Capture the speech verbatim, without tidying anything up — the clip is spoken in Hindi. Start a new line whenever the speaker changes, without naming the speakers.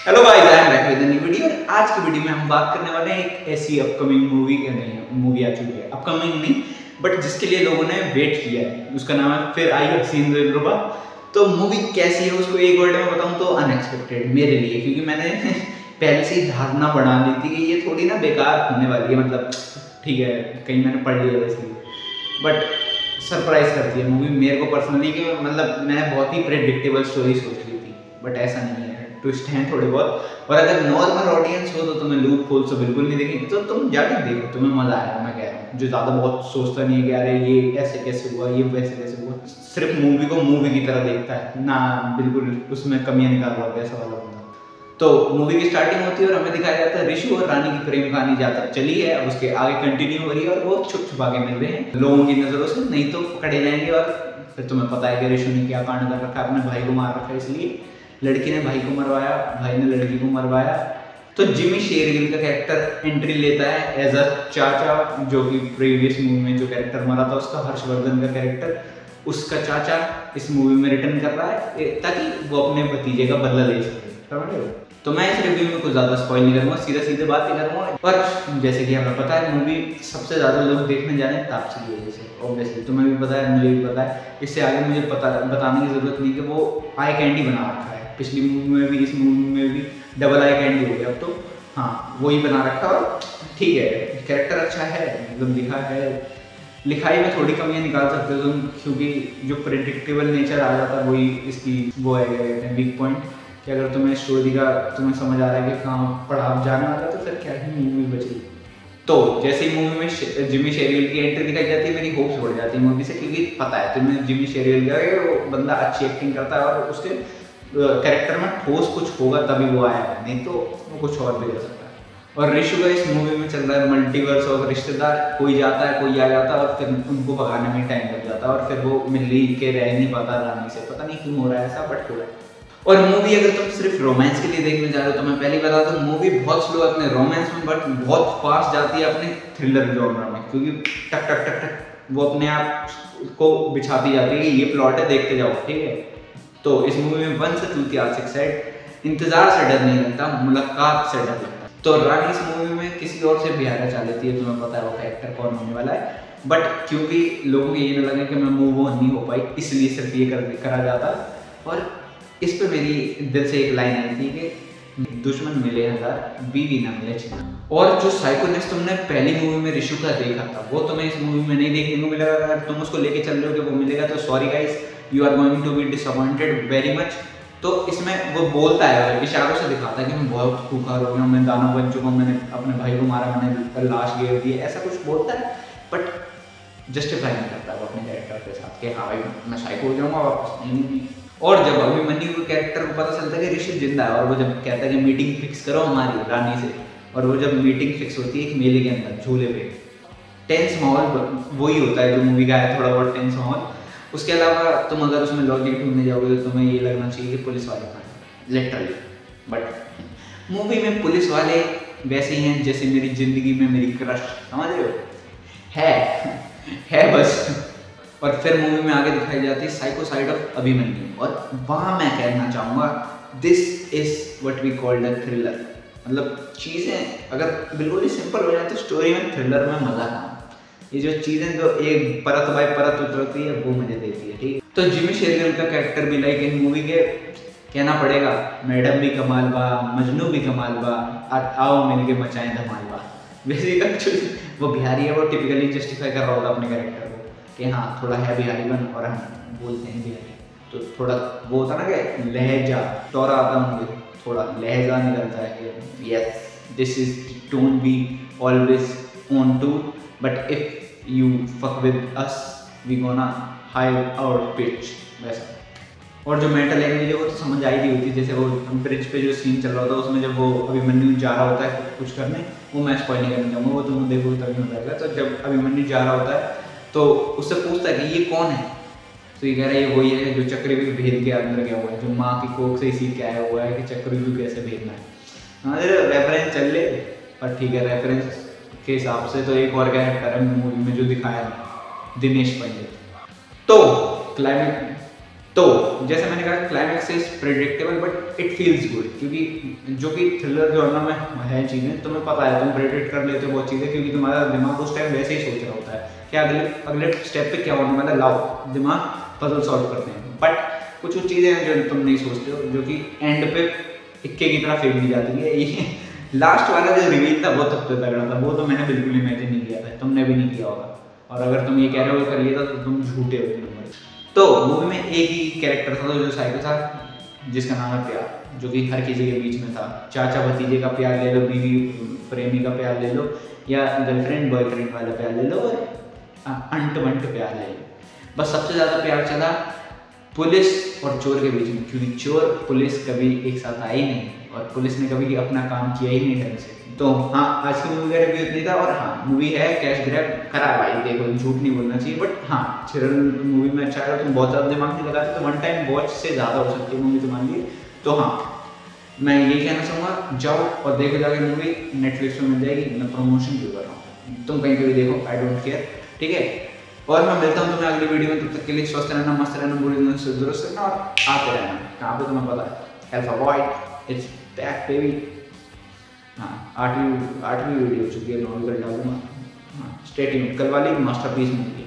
Hello guys, I am back with a new video. आज की वीडियो में हम बात करने वाले हैं एक ऐसी अपकमिंग मूवी के नहीं मूवी आ चुकी है, अपकमिंग नहीं बट जिसके लिए लोगों ने वेट किया है। उसका नाम है फिर आई हसीन दिलरुबा। तो मूवी कैसी है उसको एक वर्ड में बताऊं तो अनएक्सपेक्टेड मेरे लिए, क्योंकि मैंने पहले से ही धारणा बना ली थी कि ये थोड़ी ना बेकार होने वाली है। मतलब ठीक है, कहीं मैंने पढ़ लिया वैसे, बट सरप्राइज करती है मूवी मेरे को पर्सनली। कि मतलब मैंने बहुत ही प्रेडिक्टेबल स्टोरी सोच ली थी, बट ऐसा नहीं है, ट्विस्ट हैं थोड़े बहुत। और अगर नॉर्मल ऑडियंस हो तो तुम्हें लूप होल तो बिल्कुल नहीं देखेंगे, तो तुम जाके देखो, तुम्हें मजा आएगा। मैं कह रहा हूँ जो ज़्यादा बहुत सोचता नहीं है कि अरे ये ऐसे कैसे हुआ, ये वैसे कैसे हुआ, सिर्फ मूवी को मूवी की तरह देखता है ना, बिल्कुल उसमें कमियां निकाल रहा है ऐसा वाला बंदा। तो मूवी की स्टार्टिंग होती है और हमें दिखाया जाता है ऋषि और रानी की प्रेम कहानी जहाँ तक चली है, अब उसके आगे कंटिन्यू हो रही है और वो छुप छुपा के मिल रहे हैं लोगों की नज़रों से, नहीं तो पकड़े जाएंगे। और फिर तुम्हें पता है कि ऋषि ने क्या कांड कर रखा है, अपने भाई को मार रखा है, इसलिए लड़की ने भाई को मरवाया, भाई ने लड़की को मरवाया। तो जिमी शेरगिल का कैरेक्टर एंट्री लेता है एज अ चाचा, जो कि प्रीवियस मूवी में जो कैरेक्टर मरा था उसका, हर्षवर्धन का कैरेक्टर, उसका चाचा इस मूवी में रिटर्न कर रहा है ताकि वो अपने भतीजे का बदला ले सके। समझ रहे हो? तो मैं इस रिव्यू में कुछ ज़्यादा स्पॉइल नहीं करूँगा, सीधे सीधे बात नहीं करूँगा। पर जैसे कि हमें पता है मूवी सबसे ज़्यादा लोग देखने जा रहे हैं तापसी की वजह से, ऑब्वियसली तुम्हें भी पता है, मुझे भी पता है। इससे आगे मुझे पता बताने की ज़रूरत नहीं कि वो आई कैंडी बना रखा है, पिछली मूवी में भी इस मूवी में भी डबल आई कैंडी हो गया। अब तो हाँ वही बना रखा, और ठीक है कैरेक्टर अच्छा है, मतलब लिखा है, लिखाई में थोड़ी कमियाँ निकाल सकते हो तुम, क्योंकि जो प्रेडिक्टेबल नेचर आ जाता है वही इसकी वो है क्या कहते हैं वीक पॉइंट, कि अगर तुम्हें स्टोरी का तुम्हें समझ आ रहा है कि कहाँ पढ़ाव जाने वाला है तो फिर क्या ही मूवी बची। तो जैसे ही मूवी में जिमी शेरगिल की एंट्री दिखाई जाती है मेरी होप्स बढ़ जाती है मूवी से, क्योंकि पता है तुम्हें जिमी शेरगिल का वो बंदा अच्छी एक्टिंग करता है और उसके कैरेक्टर में ठोस कुछ होगा तभी वो आएगा, नहीं तो वो कुछ और भी कर सकता है। और ऋषि का इस मूवी में चल रहा है मल्टीवर्स और रिश्तेदार, कोई जाता है कोई आ जाता है और फिर उनको भगाने में टाइम लग जाता है और फिर वो मिल के रह नहीं पाता रानी से, पता नहीं क्यों हो रहा है ऐसा, बट हो रहा है। और मूवी अगर तुम सिर्फ रोमांस के लिए देखने जा रहे हो तो मैं पहले बता दूं मूवी बहुत स्लो है अपने रोमांस में, बट बहुत फास्ट जाती है अपने थ्रिलर जॉनर में, क्योंकि टक टक टक टक वो अपने आप को बिछाती जाती है कि ये प्लॉट है देखते जाओ, ठीक है। तो इस मूवी में वन से टू की आसिक साइड इंतजार से डर नहीं लगता, मुलाकात से डर लगता। तो रानी इस मूवी में किसी और से बिहार चाह लेती है, तुम्हें पता है वो कैरेक्टर कौन होने वाला है, बट क्योंकि लोगों को ये ना लगे कि मैं मूव ऑन नहीं हो पाई इसलिए सिर्फ ये कर, करा जाता। और इस पे मेरी दिल से एक लाइन आई थी कि दुश्मन मिले हजार बीवी ना मिले छिना। और जो साइकोनेस तुमने पहली मूवी में ऋषि का देखा था वो तुम्हें इस मूवी में नहीं देखने को मिलेगा। अगर तुम उसको लेके चल रहे हो कि वो मिलेगा तो sorry guys, you are going to be disappointed very much. तो इसमें वो बोलता है, इशारों से दिखाता है कि मैं बहुत खूंखार हो गया, मैं दानव बन चुका हूँ, मैंने अपने भाई को मारा, मैंने लाश गिर दी, ऐसा कुछ बोलता है, बट जस्टिफाई नहीं करता वो अपने कैरेक्टर के साथ कि हाँ भाई मैं साइको हो जाऊँगा वापस नहीं। और जब अभिमन्यु के कैरेक्टर को पता चलता है कि ऋषि जिंदा है और वो जब कहता है कि मीटिंग फिक्स करो हमारी रानी से, और वो जब मीटिंग फिक्स होती है एक मेले के अंदर झूले पे, टेंस माहौल वही होता है जो मूवी का है, थोड़ा बहुत टेंस माहौल। उसके अलावा तुम अगर उसमें लॉजिक ढूंढने जाओगे तो तुम्हें ये लगना चाहिए कि पुलिस वाले हैं लिटरली, बट मूवी में पुलिस वाले वैसे ही हैं जैसे मेरी जिंदगी में मेरी क्रश, समझ रहे हो, है है बस। और फिर मूवी में आगे दिखाई जाती है साइको साइड ऑफ अभिमन्यु, और वहाँ मैं कहना चाहूँगा this is what we called a thriller. मतलब चीज़ें अगर बिल्कुल ही सिंपल हो जाए तो स्टोरी में थ्रिलर में मज़ा आता है। ये जो चीज़ें जो एक परत बाय परत उतरती है वो मुझे देती है, ठीक है। तो जिमी शेरगिल का कैरेक्टर भी लाइक इन मूवी के कहना पड़ेगा, मैडम भी कमाल बा, मजनू भी कमाल बा, आओ मिल के मचाएं धमाल बा। बेसिकली वो बिहारी है, वो टिपिकली जस्टिफाई कर रहा होगा अपने कैरेक्टर को कि हाँ थोड़ा है बिहारी बन, और हम बोलते हैं बिहारी, तो थोड़ा वो होता ना कि लहजा टोरा आता है, मुझे थोड़ा लहजा निकलता है कि yes this is tone we always on to, but if you fuck with us we gonna high our pitch, वैसा। और जो मेंटल लैंग्वेज है वो तो समझ आई नहीं होती, जैसे वो ब्रिज पे जो सीन चल रहा था उसमें जब वो अभिमन्यु जा रहा होता है कुछ करने, वो मैं स्पॉइल नहीं करना चाहूँगा, वो तुम देखोगे तभी मजा आएगा। तो जब अभिमन्यु जा रहा होता है तो उससे पूछता है कि ये कौन है, तो ये कह रहा है ये वही है जो चक्रव्यूह भेद के अंदर गया हुआ है, जो माँ की कोख से सीख के आया हुआ है कि चक्रव्यूह कैसे भेजना है। हाँ रेफरेंस चल ले, पर ठीक है रेफरेंस के हिसाब से तो एक और कैरेक्टर है मूवी में जो दिखाया है, दिनेश पंडित। तो क्लाइमेक्स तो जैसे मैंने कहा climax is predictable but it feels good, क्योंकि जो कि थ्रिलर जॉनर में है चीज़ें, तुम्हें पता है, तुम प्रेडिक्ट कर लेते हो बहुत चीज़ें, क्योंकि तुम्हारा दिमाग उस टाइम वैसे ही सोच रहा होता है कि अगले अगले स्टेप पे क्या होने वाला, लाओ दिमाग पजल सॉल्व करते हैं। बट कुछ कुछ चीज़ें हैं जो तुम नहीं सोचते हो, जो कि एंड पे इक्के की तरह फेंक दी जाती है। ये लास्ट वाला जो रिवील था बहुत सबसे तगड़ा था, वो तो मैंने बिल्कुल इमेजिन नहीं किया था, तुमने भी नहीं किया होगा, और अगर तुम ये कह रहे हो कर लिया था तो तुम झूठे हो। तो मूवी में एक ही कैरेक्टर था जो साइको था, जिसका नाम है प्यार, जो कि हर किसी के बीच में था। चाचा भतीजे का प्यार ले लो, बीवी प्रेमी का प्यार ले लो, या गर्लफ्रेंड बॉयफ्रेंड वाला प्यार ले लो, और अंट वंट प्यार ले लो। बस सबसे ज़्यादा प्यार चला पुलिस और चोर के बीच में, क्योंकि चोर पुलिस कभी एक साथ आई नहीं, और पुलिस ने कभी अपना काम किया ही नहीं ढंग से। तो हाँ, आज की मूवी का रिव्यू इतनी था। और हाँ, मूवी है कैश ग्रैब, करा भाई, देखो झूठ नहीं बोलना चाहिए, बट हाँ थ्रिलर मूवी में अच्छा है, तुम बहुत ज़्यादा दिमाग नहीं लगाते तो वन टाइम वॉच से ज़्यादा हो सकती है मूवी तुम्हारे लिए। तो हाँ, मैं यही कहना चाहूँगा, जाओ और देखो जाके मूवी, नेटफ्लिक्स पर मिल जाएगी, मैं प्रमोशन क्यों कर रहा हूँ, तुम कहीं पर भी देखो, आई डोंट केयर, ठीक है। और मैं मिलता हूँ तुम्हें अगली वीडियो में, तब तक के लिए स्वस्थ रहना, मस्त रहना, बुरी दिन से दुरुस्त रहना, और आते रहना। कहाँ पे तुम्हें पता है, alpha boy it's back baby. हाँ, आठवीं आठवीं वीडियो हो चुकी है, नौवीं कर डालूंगा। हाँ, स्टे ट्यून्ड, कल वाली मास्टरपीस मूवी।